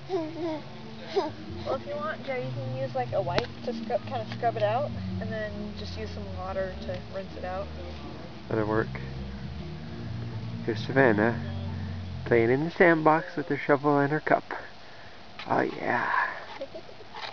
Well, if you want, Joe, you can use like a wipe to kind of scrub it out, and then just use some water to rinse it out. That'll work. Here's Savannah, playing in the sandbox with her shovel and her cup. Oh yeah.